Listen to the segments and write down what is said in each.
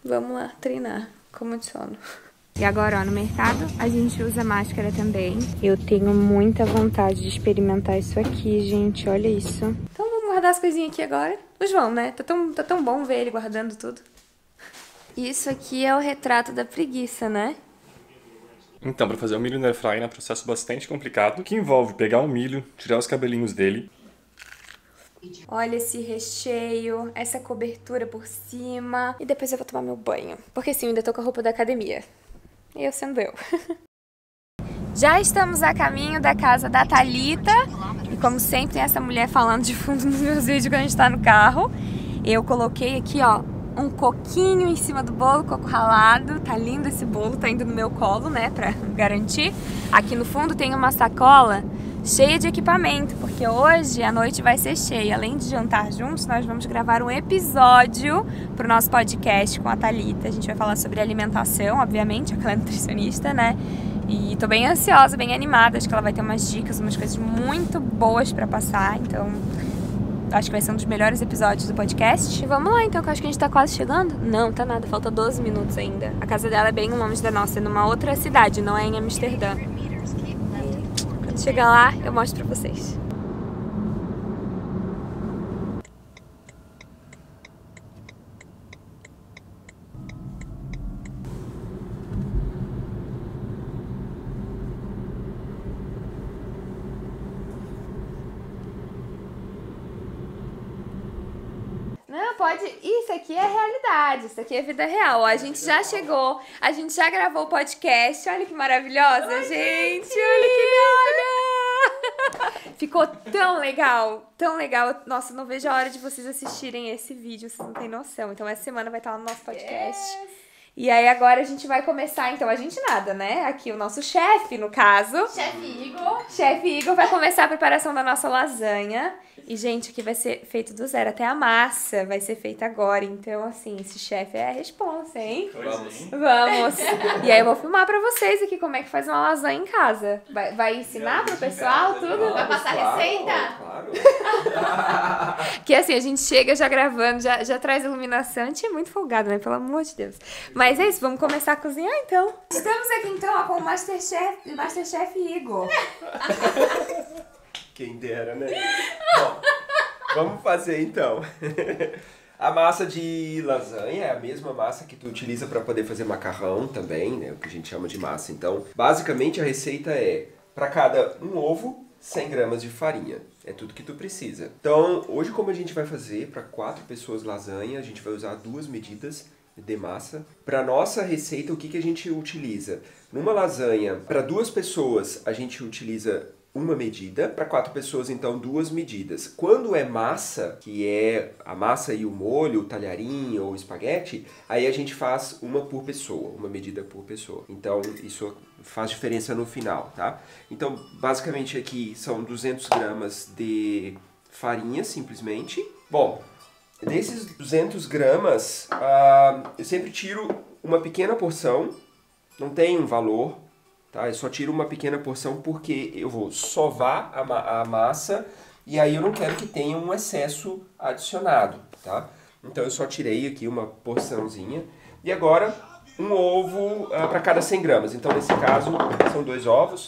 vamos lá treinar como de sono. E agora, ó, no mercado a gente usa máscara também. Eu tenho muita vontade de experimentar isso aqui, gente. Olha isso. Então vamos guardar as coisinhas aqui agora. O João, né? Tá tão bom ver ele guardando tudo. Isso aqui é o retrato da preguiça, né? Então, para fazer o milho no air fryer é um processo bastante complicado, que envolve pegar o milho, tirar os cabelinhos dele. Olha esse recheio, essa cobertura por cima. E depois eu vou tomar meu banho. Porque sim, eu ainda tô com a roupa da academia. Eu sendo eu. Já estamos a caminho da casa da Thalita. E como sempre tem essa mulher falando de fundo nos meus vídeos quando a gente tá no carro. Eu coloquei aqui, ó, um coquinho em cima do bolo, coco ralado. Tá lindo esse bolo, tá indo no meu colo, né, pra garantir. Aqui no fundo tem uma sacola cheia de equipamento, porque hoje a noite vai ser cheia. Além de jantar juntos, nós vamos gravar um episódio pro nosso podcast com a Thalita. A gente vai falar sobre alimentação, obviamente, ela é nutricionista, né? E tô bem ansiosa, bem animada. Acho que ela vai ter umas dicas, umas coisas muito boas pra passar. Então, acho que vai ser um dos melhores episódios do podcast. E vamos lá, então, que eu acho que a gente tá quase chegando. Não, tá nada, falta 12 minutos ainda. A casa dela é bem longe da nossa, é numa outra cidade, não é em Amsterdã. Quando chegar lá, eu mostro pra vocês. Não, pode... Isso aqui é realidade, isso aqui é vida real. Ó, a gente já chegou, a gente já gravou o podcast. Olha que maravilhosa, gente. Olha que linda. Ficou tão legal, tão legal. Nossa, não vejo a hora de vocês assistirem esse vídeo, vocês não têm noção. Então essa semana vai estar lá no nosso podcast. E aí agora a gente vai começar, então a gente nada, né? Aqui o nosso chefe, no caso. Chefe Igor vai começar a preparação da nossa lasanha. E, gente, aqui vai ser feito do zero. Até a massa vai ser feita agora. Então, assim, esse chefe é a responsa, hein? Vamos! E aí eu vou filmar pra vocês aqui como é que faz uma lasanha em casa. Vai ensinar pro pessoal tudo? Vai passar receita? Claro. Que assim, a gente chega já gravando, já traz iluminação. A gente é muito folgado, né? Pelo amor de Deus. Mas é isso, vamos começar a cozinhar então. Estamos aqui então ó, com o Masterchef Igor. Quem dera, né? Bom, vamos fazer então. A massa de lasanha é a mesma massa que tu utiliza para poder fazer macarrão também, né? O que a gente chama de massa. Então, basicamente a receita é, para cada um ovo, 100 gramas de farinha. É tudo que tu precisa. Então, hoje como a gente vai fazer para 4 pessoas lasanha, a gente vai usar 2 medidas de massa. Para nossa receita, o que a gente utiliza? Numa lasanha, para 2 pessoas, a gente utiliza uma medida, para 4 pessoas, então, 2 medidas. Quando é massa, que é a massa e o molho, o talharim ou o espaguete, aí a gente faz uma por pessoa, uma medida por pessoa. Então, isso faz diferença no final, tá? Então, basicamente aqui são 200 gramas de farinha, simplesmente. Bom, desses 200 gramas, eu sempre tiro uma pequena porção, não tem um valor, tá? Eu só tiro uma pequena porção porque eu vou sovar a massa e aí eu não quero que tenha um excesso adicionado, tá? Então eu só tirei aqui uma porçãozinha. E agora um ovo para cada 100 gramas. Então nesse caso são 2 ovos.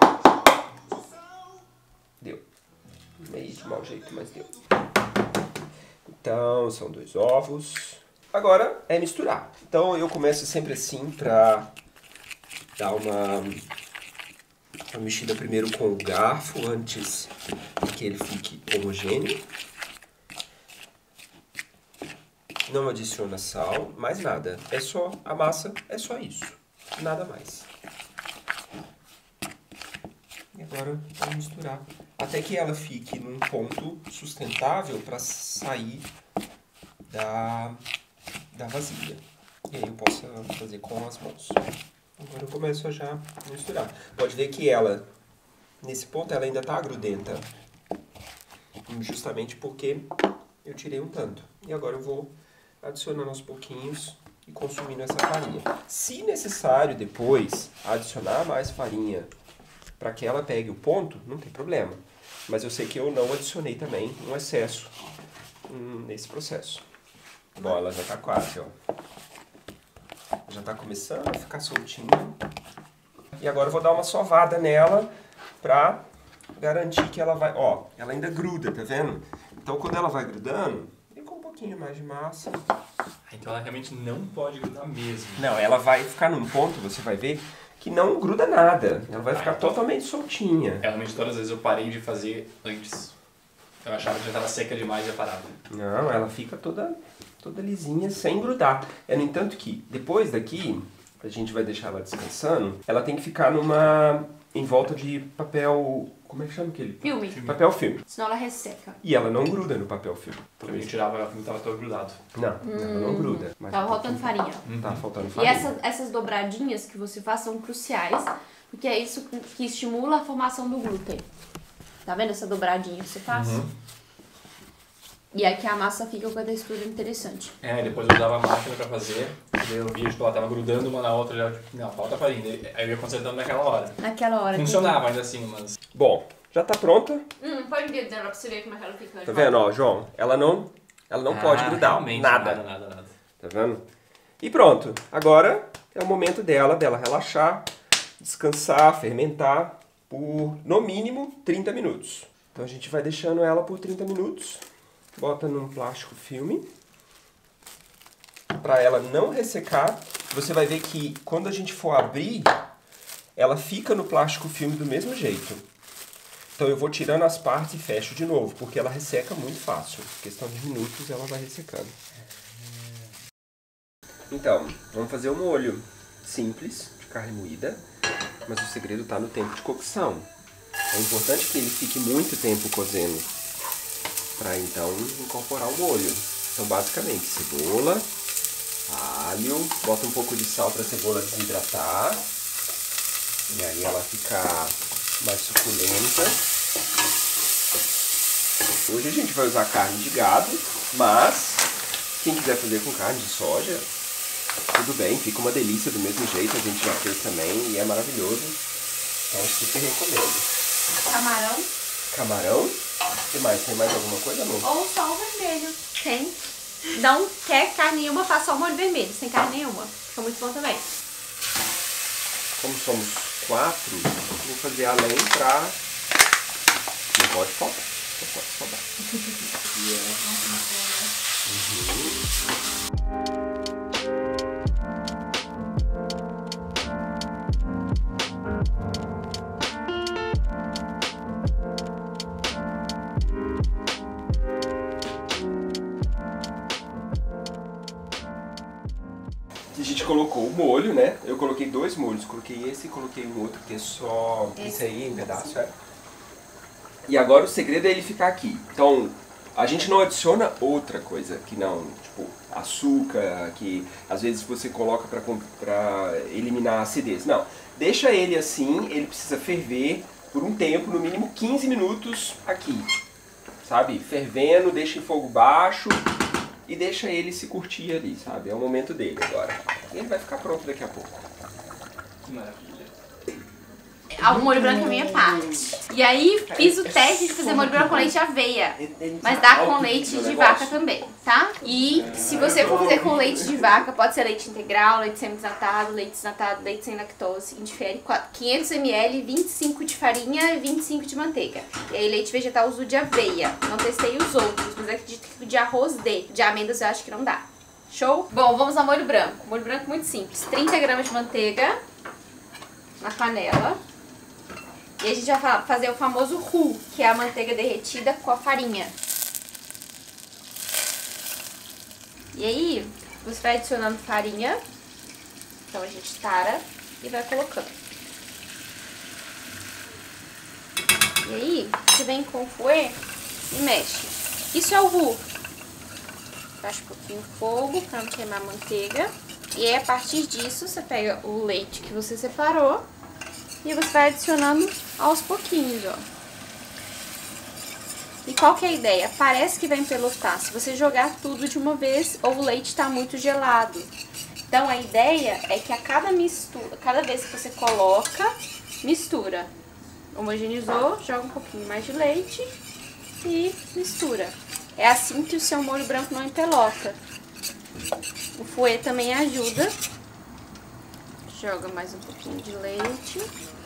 Deu. Meio de mau jeito, mas deu. Então são 2 ovos. Agora é misturar. Então eu começo sempre assim para dar uma mexida primeiro com o garfo, antes que ele fique homogêneo. Não adiciona sal, mais nada. É só a massa, é só isso. Nada mais. E agora vamos misturar. Até que ela fique num ponto sustentável para sair da vasilha. E aí eu posso fazer com as mãos. Agora eu começo a já misturar. Pode ver que ela, nesse ponto, ela ainda está grudenta. Justamente porque eu tirei um tanto. E agora eu vou adicionando aos pouquinhos e consumindo essa farinha. Se necessário depois adicionar mais farinha para que ela pegue o ponto, não tem problema. Mas eu sei que eu não adicionei também um excesso nesse processo. Bom, ela já está quase, ó. Já tá começando a ficar soltinho. E agora eu vou dar uma sovada nela pra garantir que ela vai... Ó, ela ainda gruda, tá vendo? Então quando ela vai grudando, vem com um pouquinho mais de massa. Então ela realmente não pode grudar mesmo. Não, ela vai ficar num ponto, você vai ver, que não gruda nada. Ela vai ficar totalmente soltinha. Realmente todas as vezes eu parei de fazer antes. Eu achava que já estava seca demais e eu parava. Não, ela fica toda lisinha, sem grudar. É, no entanto que, depois daqui, a gente vai deixar ela descansando, ela tem que ficar em volta de papel... Como é que chama aquele? Filme. Papel filme. Senão ela resseca. E ela não gruda no papel filme. Quando a gente tirava, ela estava todo grudado. Não, ela não gruda. Mas Tava faltando farinha. Tá faltando E farinha. essas dobradinhas que você faz são cruciais, porque é isso que estimula a formação do glúten. Tá vendo essa dobradinha que você faz? E aí que a massa fica com a textura interessante. Depois eu usava a máquina pra fazer, daí eu via, tipo, ela tava grudando uma na outra, já, tipo, não, falta farinha. Aí eu ia consertando naquela hora. Naquela hora. Funcionava ainda assim, mas... Bom, já tá pronta. Pode vir dela pra você ver como é que ela fica. Tá vendo, ó, João? Ela não pode grudar. Realmente, Nada. Nada. Tá vendo? E pronto. Agora é o momento dela relaxar, descansar, fermentar por, no mínimo, 30 minutos. Então a gente vai deixando ela por 30 minutos. Bota num plástico filme. Pra ela não ressecar. Você vai ver que quando a gente for abrir, ela fica no plástico filme do mesmo jeito. Então eu vou tirando as partes e fecho de novo, porque ela resseca muito fácil. Em questão de minutos ela vai ressecando. Então, vamos fazer um molho simples de carne moída, mas o segredo está no tempo de cocção. É importante que ele fique muito tempo cozendo, para então incorporar o molho. Então basicamente, cebola, alho, bota um pouco de sal para a cebola desidratar, e aí ela ficar mais suculenta. Hoje a gente vai usar carne de gado, mas quem quiser fazer com carne de soja, tudo bem, fica uma delícia do mesmo jeito, a gente já fez também e é maravilhoso. Então eu super recomendo. Camarão. Camarão? O que mais? Tem mais alguma coisa, amor? Ou só o vermelho. Tem. Não quer carne nenhuma, faz só o molho vermelho, sem carne nenhuma. Fica muito bom também. Como somos 4, vou fazer além pra... Não pode faltar. Não pode faltar. A gente colocou o molho, né? Eu coloquei 2 molhos. Coloquei esse e coloquei um outro que é só... Esse aí em pedaço, é. E agora o segredo é ele ficar aqui. Então, a gente não adiciona outra coisa que não, tipo, açúcar, que às vezes você coloca pra eliminar a acidez. Não. Deixa ele assim, ele precisa ferver por um tempo, no mínimo 15 minutos aqui. Sabe? Fervendo, deixa em fogo baixo. E deixa ele se curtir ali, sabe? É o momento dele agora. E ele vai ficar pronto daqui a pouco. Que maravilha. O molho branco é a minha parte. E aí fiz o teste de fazer molho branco com leite de aveia. Mas dá com leite de vaca também, tá? E se você for fazer com leite de vaca, pode ser leite integral, leite semi-desnatado, leite sem lactose, indifere. 500 ml, 25 de farinha e 25 de manteiga. E aí leite vegetal uso de aveia. Não testei os outros, mas acredito que de arroz de amêndoas eu acho que não dá. Show? Bom, vamos ao molho branco. Molho branco muito simples. 30 gramas de manteiga na panela. E a gente vai fazer o famoso roux, que é a manteiga derretida com a farinha. E aí, você vai adicionando farinha. Então a gente tara e vai colocando. E aí, você vem com o fouet e mexe. Isso é o roux. Baixa um pouquinho o fogo para não queimar a manteiga. E aí, a partir disso, você pega o leite que você separou e você vai adicionando aos pouquinhos, ó. E qual que é a ideia? Parece que vai empelotar se você jogar tudo de uma vez ou o leite está muito gelado. Então a ideia é que a cada vez que você coloca, mistura. Homogeneizou, joga um pouquinho mais de leite e mistura. É assim que o seu molho branco não empelota. O fouet também ajuda Joga mais um pouquinho de leite.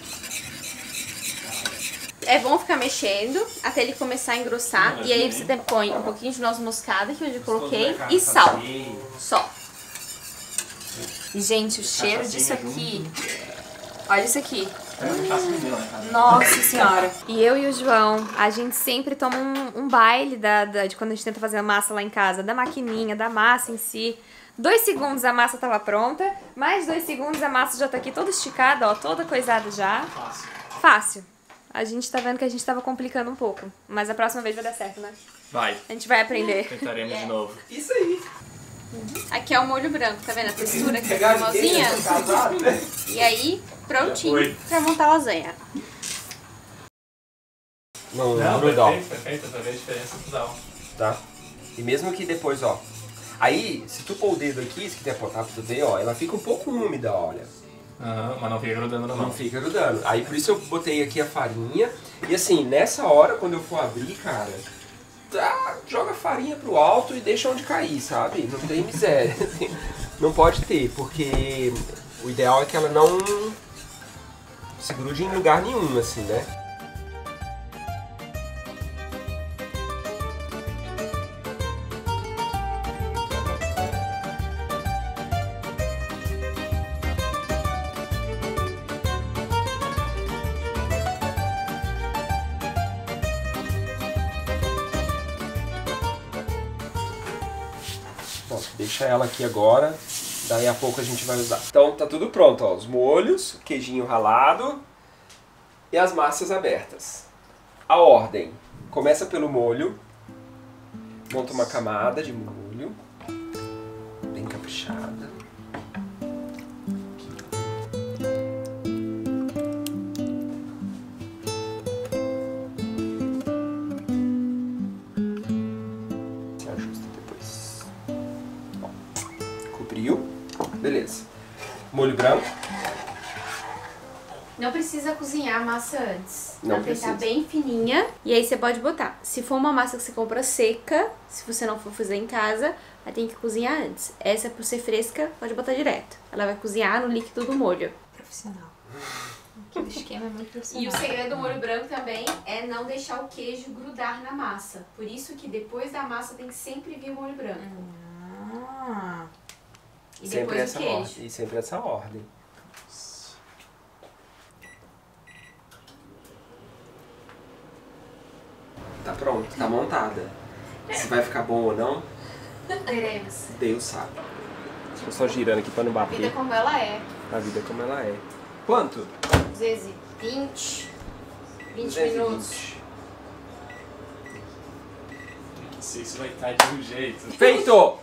É bom ficar mexendo até ele começar a engrossar. E aí você põe um pouquinho de noz moscada, que hoje eu coloquei, e sal. Só. Gente, o cheiro disso aqui... Olha isso aqui. Nossa senhora. E eu e o João, a gente sempre toma um baile de quando a gente tenta fazer a massa lá em casa, da maquininha, da massa em si. 2 segundos a massa tava pronta, mais 2 segundos a massa já tá aqui toda esticada, ó, toda coisada já. Fácil. A gente tá vendo que a gente tava complicando um pouco, mas a próxima vez vai dar certo, né? Vai. A gente vai aprender. Tentaremos de novo. Isso aí. Aqui é o molho branco, tá vendo a textura aqui cremosinha? E aí, prontinho pra montar a lasanha. Não, perfeito, pra ver a diferença total. Tá? E mesmo que depois, ó. Aí, se tu pôr o dedo aqui, se quiser apontar pra tu ver, ó, ela fica um pouco úmida, olha. Mas não fica grudando na mão. Não fica grudando. Aí por isso eu botei aqui a farinha. E assim, nessa hora, quando eu for abrir, cara, joga a farinha pro alto e deixa onde cair, sabe? Não tem miséria. Não pode ter, porque o ideal é que ela não se grude em lugar nenhum, assim, né? Bom, deixa ela aqui agora, daí a pouco a gente vai usar. Então tá tudo pronto, ó, os molhos, o queijinho ralado e as massas abertas. A ordem, começa pelo molho, monta uma camada de molho, bem caprichada. Se ajusta depois. Ó, cobriu, beleza. Molho branco. Não precisa cozinhar a massa antes. Não Ela tem que precisa. estar bem fininha. E aí você pode botar. Se for uma massa que você compra seca, se você não for fazer em casa, aí tem que cozinhar antes. Essa, por ser fresca, pode botar direto. Ela vai cozinhar no líquido do molho. Profissional. Aquele esquema é muito profissional. E o segredo do molho branco também é não deixar o queijo grudar na massa. Por isso que depois da massa tem que sempre vir o molho branco. E Sempre depois essa o queijo. ordem. E sempre essa ordem. Tá pronto, tá montada. Se vai ficar bom ou não, Veremos. Deus sabe. Estou só girando aqui pra não A vida bater. como ela é. A vida como ela é. Quanto? 220. 20 220. minutos. Não sei se vai estar de um jeito. Feito!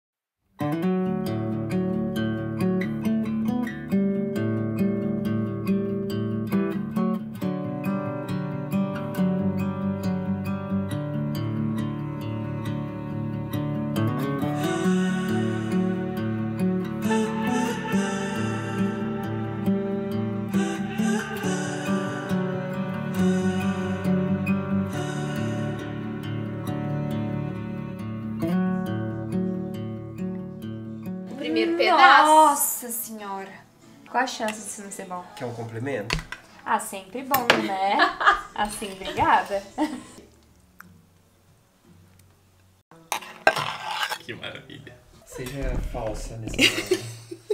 O primeiro pedaço. Nossa senhora. Qual a chance disso não ser bom? Quer um complemento? Ah, sempre bom, né? Assim, obrigada. Que maravilha. Seja falsa nesse momento.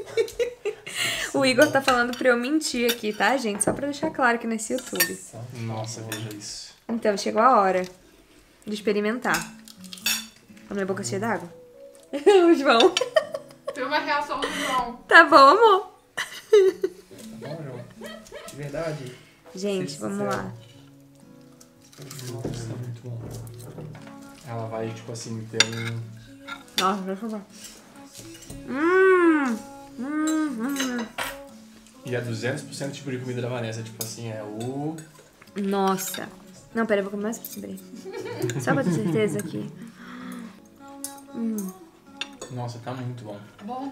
O Igor tá falando pra eu mentir aqui, tá, gente? Só pra deixar claro aqui nesse YouTube. Nossa, veja isso. Então, chegou a hora de experimentar. A minha boca cheia d'água? O João. Foi uma reação do João. Tá bom, amor? Tá bom, João? De verdade. Gente, vamos lá. Nossa, muito bom. Ela vai, tipo assim, ter um... Nossa, deixa eu ver. E é 200% tipo de comida da Vanessa. Tipo assim, é o... Nossa. Não, pera, eu vou comer mais. Peraí. Só pra ter certeza aqui. Nossa, tá muito bom. Bom.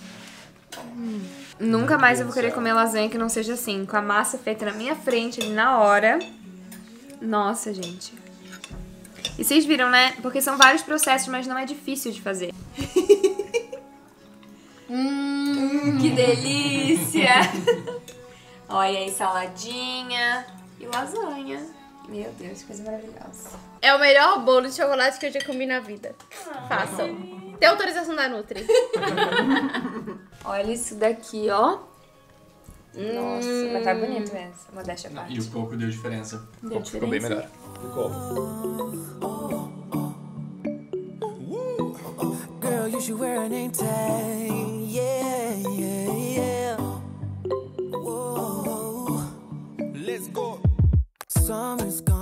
Nunca mais eu vou querer comer lasanha que não seja assim, com a massa feita na minha frente ali na hora. Nossa, gente. E vocês viram, né? Porque são vários processos, mas não é difícil de fazer. Que delícia! Olha aí, saladinha e lasanha. Meu Deus, que coisa maravilhosa. É o melhor bolo de chocolate que eu já comi na vida. Façam. Tem autorização da Nutri. Olha isso daqui, ó. Nossa, mas tá bonito mesmo. Modéstia à parte. E o coco deu diferença. O Deu coco ficou bem diferença? melhor. Ficou. Girl, you should wear a name tag. Yeah, yeah, yeah. Whoa. Let's go. Summer's gone.